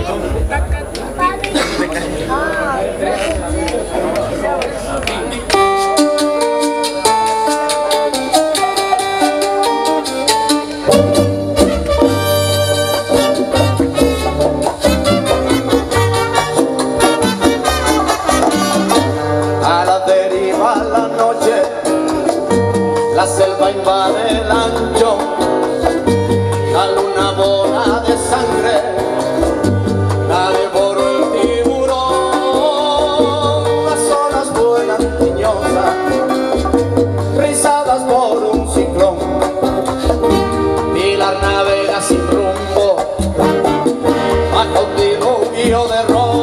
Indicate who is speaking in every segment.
Speaker 1: A la deriva la noche, la selva invade el ancho, sale una bola de sangre, la devoró el tiburón. Las olas vuelan tiñosas, rizadas por un ciclón, y la navega sin rumbo, bajo un diluvio de ron.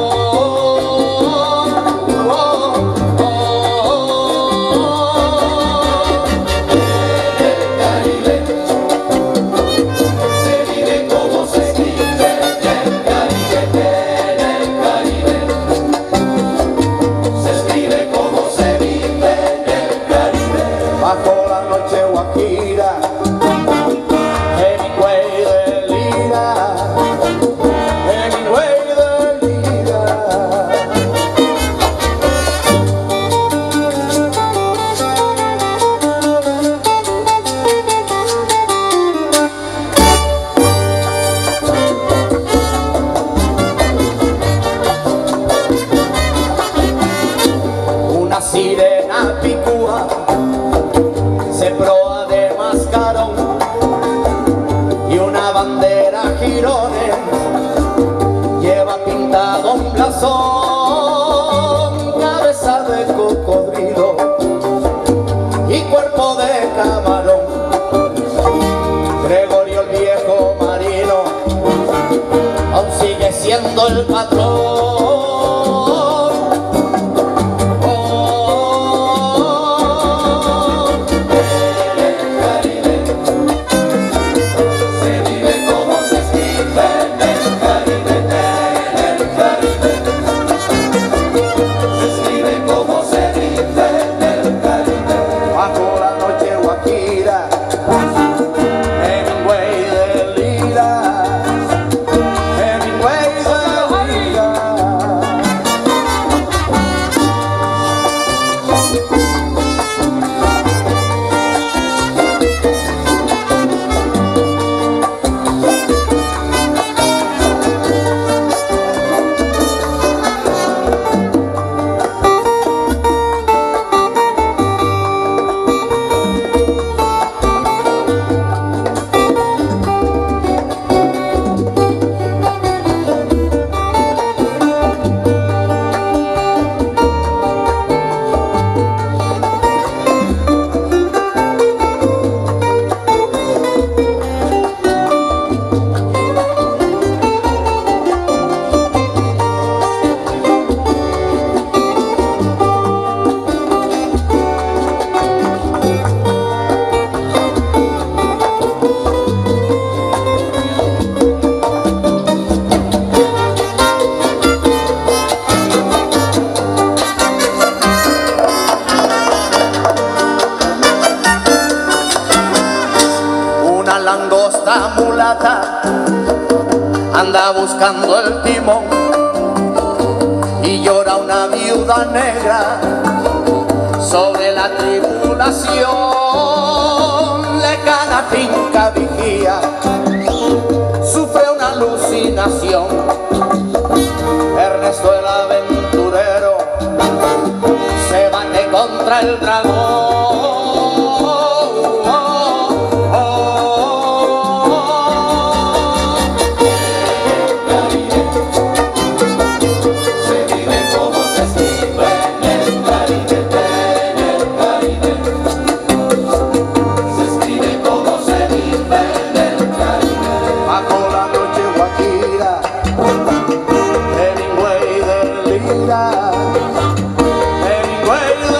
Speaker 1: Sirena picúa se proa de mascarón y una bandera girones lleva pintado un blasón, cabeza de cocodrilo y cuerpo de camarón. Gregorio el viejo marino aún sigue siendo el patrón. Langosta mulata anda buscando el timón y llora una viuda negra sobre la tribulación. Lejana finca vigía, sufre una alucinación. Ernesto el aventurero se bate contra el dragón. Hemingway